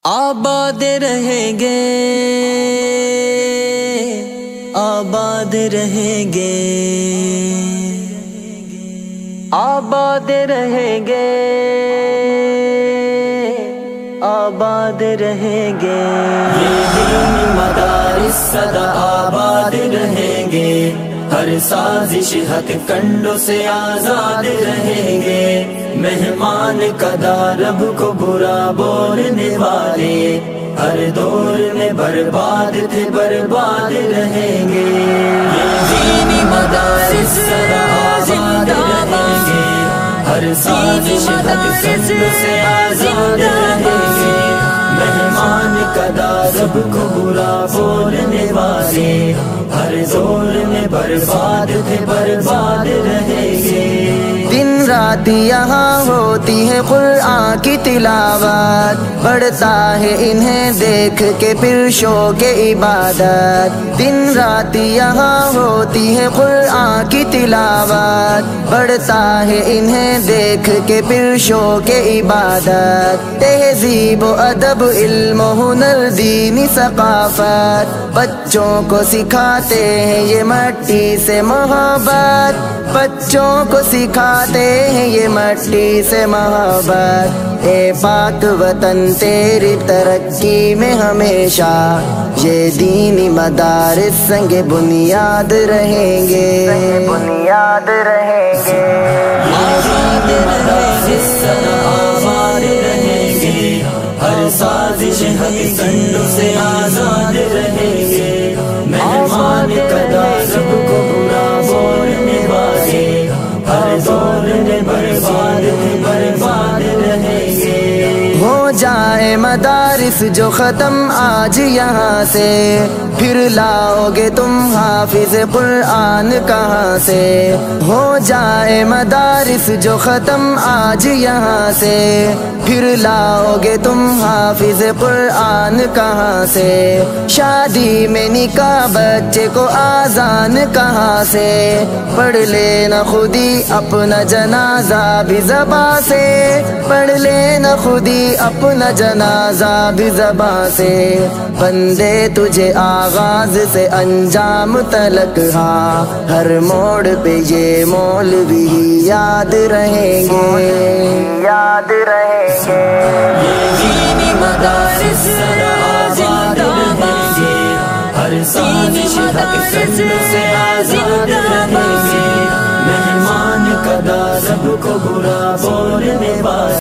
آباد رہیں گے، آباد رہیں گے، آباد رہیں گے، آباد رہیں گے، یہ دینی مدارس سدا آباد رہیں گے، ہر سازش ہتھ کنڈوں سے آزاد رہیں گے، مہمان قدا رب کو برا بولنے والے ہر دور میں برباد تھے برباد رہیں گے، یہ دینی مدارس سدا آباد رہیں گے، ہر سازش ہتھ کنڈوں سے آزاد رہیں گے، مہمان قدا رب کو برا بولنے والے ہر دور میں برباد تھے برباد رہیں گے۔ دن رات یہاں ہوتی ہے قرآن کی تلاوت، بڑھتا ہے انہیں دیکھ کے پھر شوق عبادت، دن رات یہاں ہوتی ہے قرآن کی تلاوت، بڑھتا ہے انہیں دیکھ کے پھر شوق عبادت، تہذیب و ادب علم و ہنر دینی ثقافت، بچوں کو سکھاتے ہیں یہ مٹی سے محبت، بچوں کو سکھاتے ہیں یہ مٹی سے محبت، اے پاک وطن تیری ترقی میں ہمیشہ یہ دینی مدارس سنگ بنیاد رہیں گے، بنیاد رہیں گے، آباد مدارس سدا آباد رہیں گے، ہر سازش ہتھ کنڈوں سے آزاد رہیں گے، مہمان قدا رب کو برا بولنے والے ہر دور میں برباد تھے برباد رہیں گے۔ ہو جائے مدارس جو ختم آج یہاں سے، پھر لاؤ گے تم حافظ قرآن کہاں سے، ہو جائے مدارس جو ختم آج یہاں سے، پھر لاؤ گے تم حافظ قرآن کہاں سے، شادی میں نکاح بچے کو آذان کہاں سے، پڑھ لینا خودی اپنا جنازہ بھی زباں سے، پڑھ لینا خودی اپنا جنازہ بھی زباں سے، بندے تجھے آغاز سے انجام تلک ہاں ہر موڑ پہ یہ مولوی یاد رہیں گے، یاد رہیں گے، یہ دینی مدارس سدا آباد رہیں گے، ہر سازش ہتھ کنڈوں سے آزاد رہیں گے، مہمان قدا رب کو برا بولنے والے